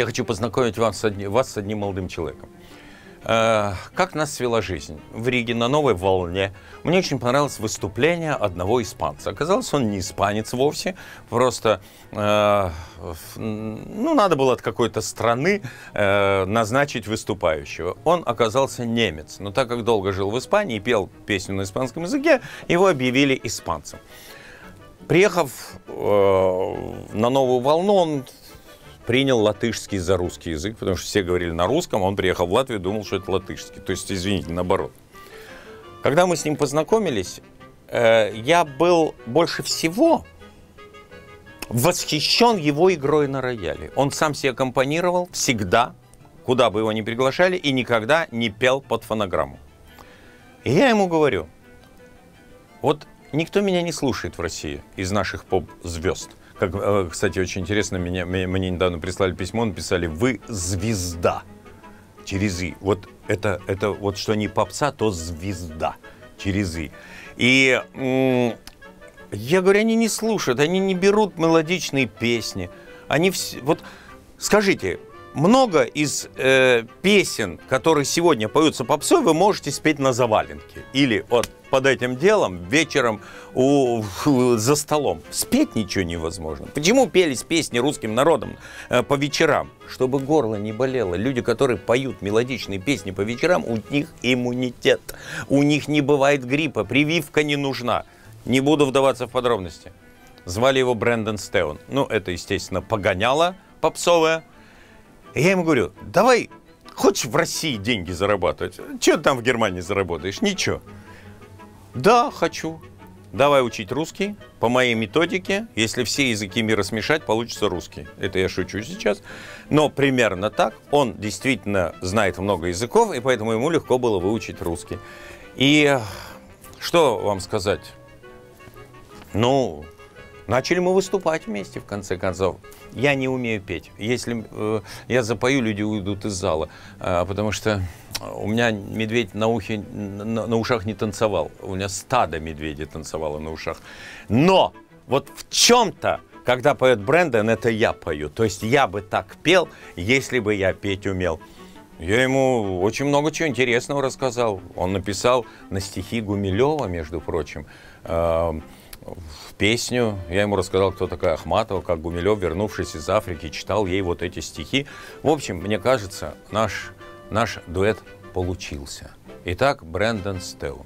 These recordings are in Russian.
Я хочу познакомить вас с одним молодым человеком. Как нас свела жизнь? В Риге на Новой волне мне очень понравилось выступление одного испанца. Оказалось, он не испанец вовсе, просто надо было от какой-то страны назначить выступающего. Он оказался немец, но так как долго жил в Испании и пел песню на испанском языке, его объявили испанцем. Приехав на Новую волну, он принял латышский за русский язык, потому что все говорили на русском, а он приехал в Латвию и думал, что это латышский. То есть, извините, наоборот. Когда мы с ним познакомились, я был больше всего восхищен его игрой на рояле. Он сам себе аккомпанировал всегда, куда бы его ни приглашали, и никогда не пел под фонограмму. И я ему говорю, вот никто меня не слушает в России из наших поп-звезд. Как, кстати, очень интересно, мне недавно прислали письмо, написали «Вы звезда» через «и». Вот это вот что не попса, то звезда через «и». И я говорю, они не слушают, они не берут мелодичные песни. Они вот скажите, много из песен, которые сегодня поются попсой, вы можете спеть на заваленке. Или вот под этим делом вечером за столом. Спеть ничего невозможно. Почему пелись песни русским народом по вечерам? Чтобы горло не болело. Люди, которые поют мелодичные песни по вечерам, у них иммунитет. У них не бывает гриппа, прививка не нужна. Не буду вдаваться в подробности. Звали его Брэндон Стеон. Ну, это, естественно, погоняло попсовое. И я ему говорю, давай, хочешь в России деньги зарабатывать? Чего ты там в Германии заработаешь? Ничего. Да, хочу. Давай учить русский по моей методике. Если все языки мира смешать, получится русский. Это я шучу сейчас. Но примерно так. Он действительно знает много языков, и поэтому ему легко было выучить русский. И что вам сказать? Ну, начали мы выступать вместе, в конце концов. Я не умею петь. Если я запою, люди уйдут из зала, потому что у меня медведь на ушах не танцевал. У меня стадо медведей танцевало на ушах. Но вот в чем-то, когда поет Брэндон, это я пою. То есть я бы так пел, если бы я петь умел. Я ему очень много чего интересного рассказал. Он написал на стихи Гумилева, между прочим, песню. Я ему рассказал, кто такая Ахматова, как Гумилев, вернувшись из Африки, читал ей вот эти стихи. В общем, мне кажется, наш дуэт получился. Итак, Брэндон Стеон.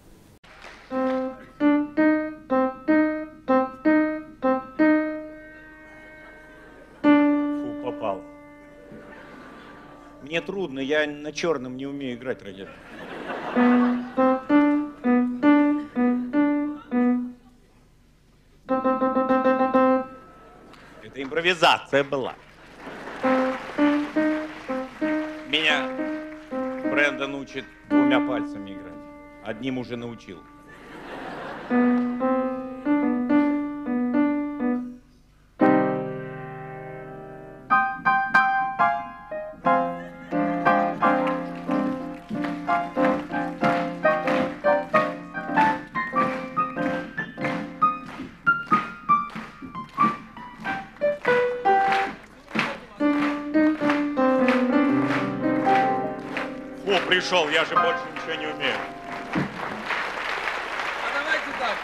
Фу, попал. Мне трудно, я на черном не умею играть, ради. Это импровизация была. Меня Брэндон учит двумя пальцами играть. Одним уже научил. Пришел, я же больше ничего не умею. А давайте так.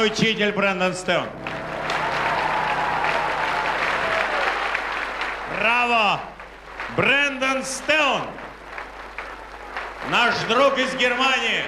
учитель Брэндон Стоун. Браво! Брэндон Стоун! Наш друг из Германии.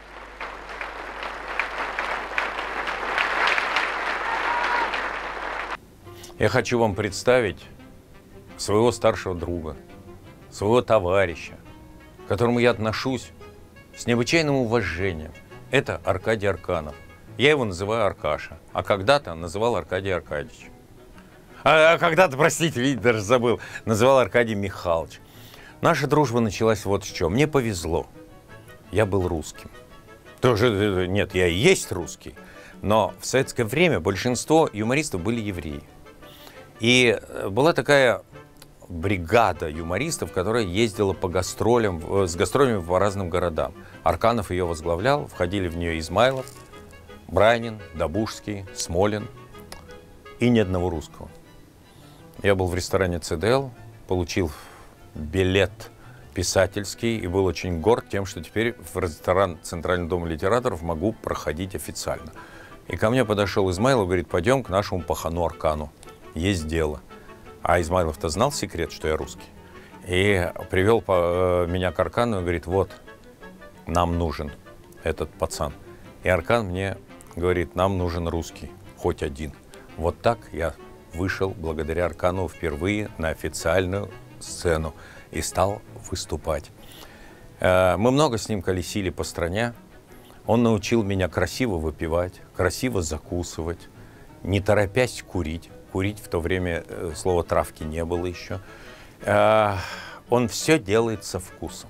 Я хочу вам представить своего старшего друга, своего товарища, к которому я отношусь с необычайным уважением. Это Аркадий Арканов. Я его называю Аркаша, а когда-то называл Аркадий Аркадьевич. А когда-то, простите, видите, даже забыл, называл Аркадий Михайлович. Наша дружба началась вот с чего. Мне повезло. Я был русским. Тоже, нет, я и есть русский. Но в советское время большинство юмористов были евреи. И была такая бригада юмористов, которая ездила по гастролям, с гастролями по разным городам. Арканов ее возглавлял, входили в нее Измайлов, Бранин, Добушский, Смолин и ни одного русского. Я был в ресторане ЦДЛ, получил билет писательский и был очень горд тем, что теперь в ресторан Центрального дома литераторов могу проходить официально. И ко мне подошел Измайлов, говорит, пойдем к нашему пахану Аркану, есть дело. А Измайлов-то знал секрет, что я русский. И привел меня к Аркану и говорит, вот, нам нужен этот пацан. И Аркан мне говорит, нам нужен русский, хоть один. Вот так я вышел благодаря Аркану впервые на официальную сцену и стал выступать. Мы много с ним колесили по стране. Он научил меня красиво выпивать, красиво закусывать, не торопясь курить. Курить в то время слова травки не было еще. Он все делает со вкусом.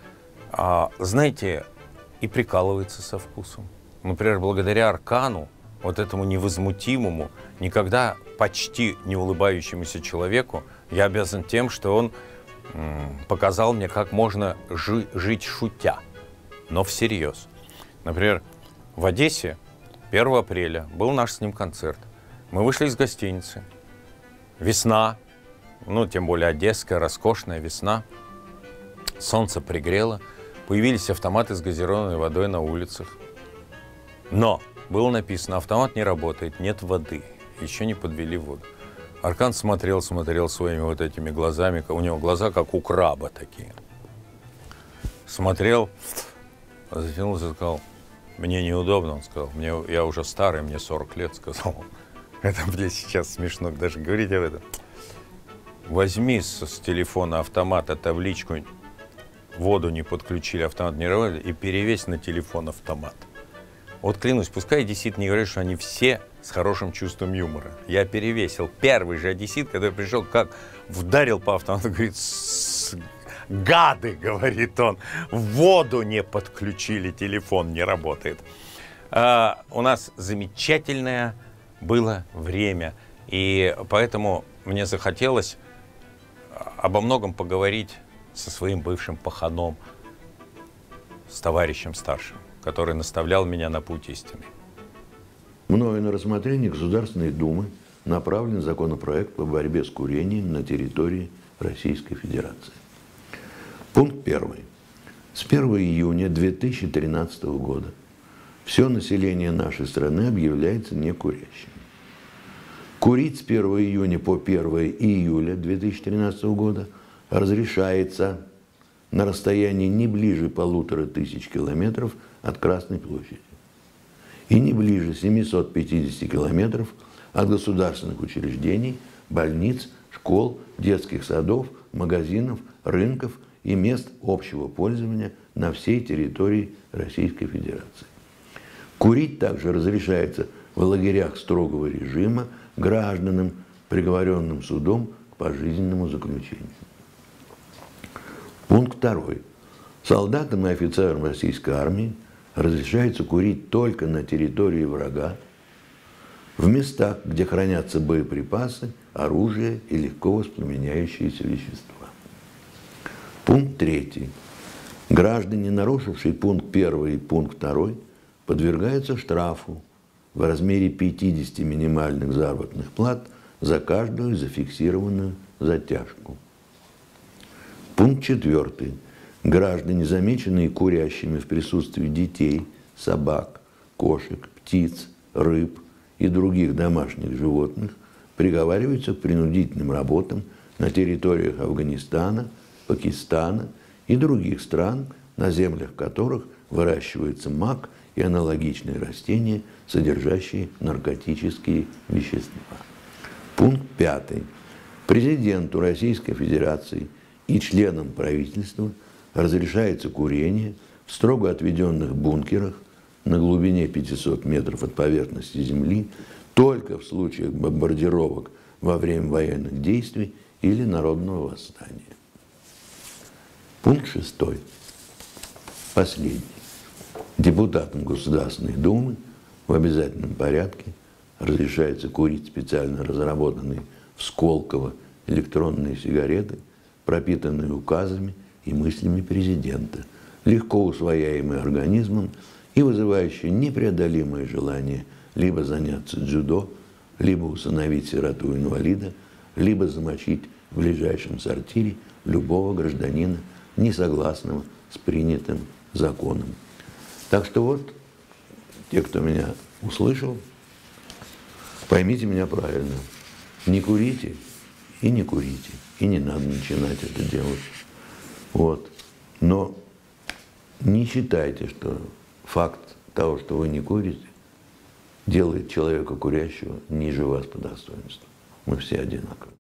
Знаете, и прикалывается со вкусом. Например, благодаря Аркану, вот этому невозмутимому, никогда почти не улыбающемуся человеку, я обязан тем, что он показал мне, как можно жить шутя, но всерьез. Например, в Одессе 1 апреля был наш с ним концерт. Мы вышли из гостиницы. Весна, ну, тем более одесская, роскошная весна. Солнце пригрело. Появились автоматы с газированной водой на улицах. Но было написано, автомат не работает, нет воды. Еще не подвели воду. Аркан смотрел своими вот этими глазами. У него глаза как у краба такие. Смотрел, затянулся и сказал, мне неудобно, он сказал. Я уже старый, мне 40 лет, сказал он. Это мне сейчас смешно даже говорить об этом. Возьми с телефона автомата табличку, воду не подключили, автомат не работает, и перевесь на телефон автомат. Вот клянусь, пускай одессит не говорит, что они все с хорошим чувством юмора. Я перевесил. Первый же одессит, когда пришел, как вдарил по автомату, говорит, гады, говорит он, воду не подключили, телефон не работает. У нас замечательное было время, и поэтому мне захотелось обо многом поговорить со своим бывшим паханом, с товарищем старшим, который наставлял меня на путь истины. Мною на рассмотрение Государственной Думы направлен законопроект по борьбе с курением на территории Российской Федерации. Пункт 1. С 1 июня 2013 года все население нашей страны объявляется некурящим. Курить с 1 июня по 1 июля 2013 года разрешается на расстоянии не ближе 1500 километров от Красной площади и не ближе 750 километров от государственных учреждений, больниц, школ, детских садов, магазинов, рынков и мест общего пользования на всей территории Российской Федерации. Курить также разрешается в лагерях строгого режима гражданам, приговоренным судом к пожизненному заключению. Пункт 2. Солдатам и офицерам российской армии разрешается курить только на территории врага, в местах, где хранятся боеприпасы, оружие и легко воспламеняющиеся вещества. Пункт 3. Граждане, нарушившие пункт 1 и пункт 2, подвергаются штрафу в размере 50 минимальных заработных плат за каждую зафиксированную затяжку. Пункт 4. Граждане, замеченные курящими в присутствии детей, собак, кошек, птиц, рыб и других домашних животных приговариваются к принудительным работам на территориях Афганистана, Пакистана и других стран, на землях которых выращивается мак и аналогичные растения, содержащие наркотические вещества. Пункт 5. Президенту Российской Федерации и членам правительства разрешается курение в строго отведенных бункерах на глубине 500 метров от поверхности земли только в случаях бомбардировок во время военных действий или народного восстания. Пункт 6. Последний. Депутатам Государственной Думы в обязательном порядке разрешается курить специально разработанные в Сколково электронные сигареты, пропитанные указами и мыслями президента, легко усвояемые организмом и вызывающие непреодолимое желание либо заняться дзюдо, либо усыновить сироту-инвалида, либо замочить в ближайшем сортире любого гражданина, не согласного с принятым законом. Так что вот, те, кто меня услышал, поймите меня правильно. Не курите и не курите. И не надо начинать это делать. Вот. Но не считайте, что факт того, что вы не курите, делает человека курящего ниже вас по достоинству. Мы все одинаковы.